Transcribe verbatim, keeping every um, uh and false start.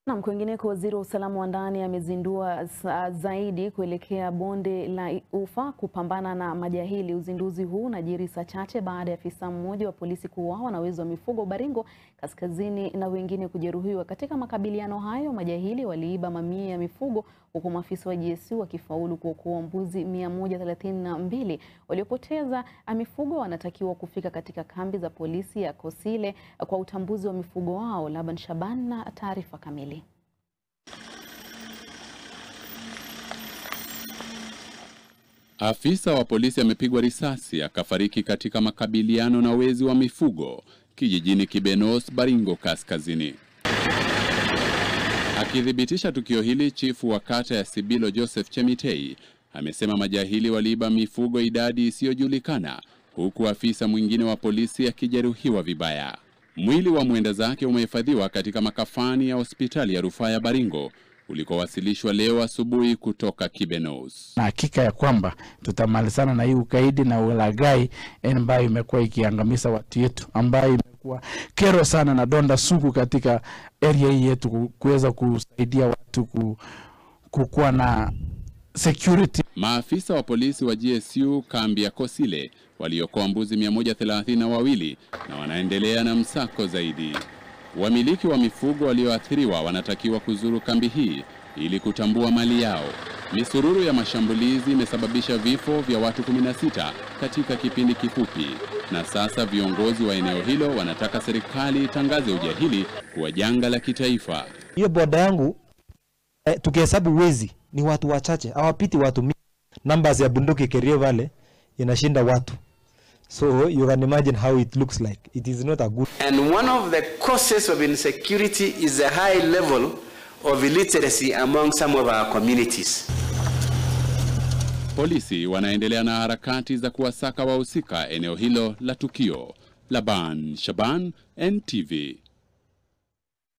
Na kwingineko, waziri wa usalama wa ndani amezindua zaidi kuelekea bonde la Ufa kupambana na majahili. Uzinduzi huu unajiri saa chache baada ya afisa mmoja wa polisi kuuawa na wezi wa mifugo Baringo kaskazini na wengine kujeruhiwa. Katika makabiliano hayo, majahili waliiba mamia ya mifugo huku maafisa wa G S U wakifaulu kuokoa mbuzi mia moja thelathini na mbili. Waliopoteza mifugo wanatakiwa kufika katika kambi za polisi ya Kosile kwa utambuzi wa mifugo wao. Laban Shaban na taarifa kamili. Afisa wa polisi amepigwa risasi akafariki katika makabiliano na wezi wa mifugo kijijini Kibenos, Baringo kaskazini. Akithibitisha tukio hili, chifu wa kata ya Sibilo Joseph Chemitei amesema majahili waliiba mifugo idadi isiyojulikana, huku afisa mwingine wa polisi akijeruhiwa vibaya. Mwili wa mwenda zake umehifadhiwa katika makafani ya hospitali ya rufaa ya Baringo ulikowasilishwa leo asubuhi kutoka Kibenos. Na hakika ya kwamba tutamalizana na hii ukaidi na ulaghai ambayo imekuwa ikiangamiza watu yetu, ambayo imekuwa kero sana na donda sugu katika area hii yetu, kuweza kusaidia watu kukuwa na security. Maafisa wa polisi wa G S U kambi ya Kosile waliokoa mbuzi mia moja thelathini na wawili na wanaendelea na msako zaidi. Wamiliki wa mifugo walioathiriwa wanatakiwa kuzuru kambi hii ili kutambua mali yao. Misururu ya mashambulizi imesababisha vifo vya watu kumi na sita katika kipindi kifupi, na sasa viongozi wa eneo hilo wanataka serikali itangaze ujahili kuwa janga la kitaifa. Hiyo boda yangu eh, tukihesabu wezi ni watu wachache, hawapiti watu mingi. Numbers ya bunduki Kerio Valley inashinda watu. So you can imagine how it looks like. It is not a good. And one of the causes of insecurity is a high level of illiteracy among some of our communities. Polisi wanaendelea na harakati za kuwasaka wahusika eneo hilo la tukio. Laban Shaban, N T V.